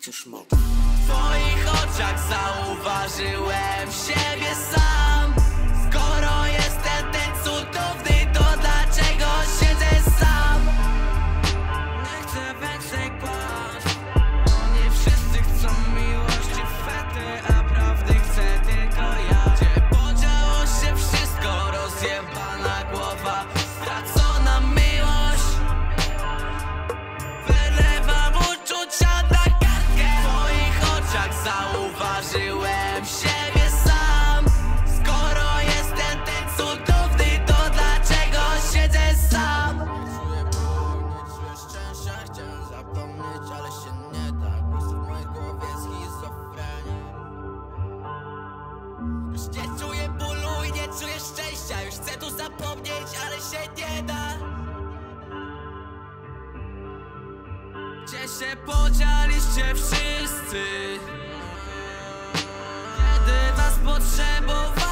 Przecież mogę. W twoich oczach zauważyłem siebie sam. Skoro jestem ten cudowny, to dlaczego siedzę sam? Nie chcę więcej kłamstw, bo nie wszyscy chcą miłości, fety, a prawdy chcę tylko ja. Gdzie podziało się wszystko, rozjebana głowa, stracona miłość. Wylewam uczucia na kartkę. W twoich oczach zauważyłem siebie sam. Skoro jestem ten cudowny, to dlaczego siedzę sam? Czuję ból, nie czuję szczęścia. Chciałem zapomnieć, ale się nie da. Głos w mojej głowie schizofrenia. Już nie czuję bólu i nie czuję szczęścia. Już chcę tu zapomnieć, ale się nie da. Gdzie się podzieliście wszyscy, kiedy was potrzebowałem?